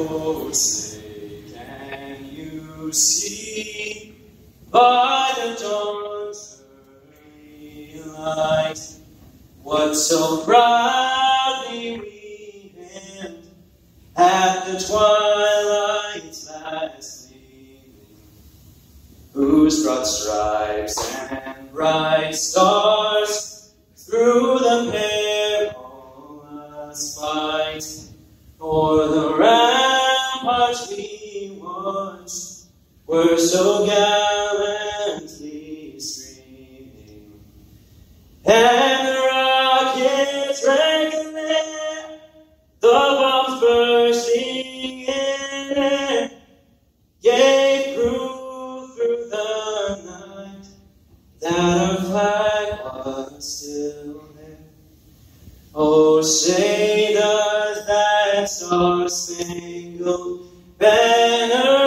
Oh, say, can you see by the dawn's early light what so proudly we hailed at the twilight's last gleaming, whose broad stripes and bright stars through the perilous fight o'er the ramparts we once were so gallantly streaming, and the rockets rang there, the bombs bursting in air, gave proof through the night that our flag was still there. Oh, say does that star-spangled banner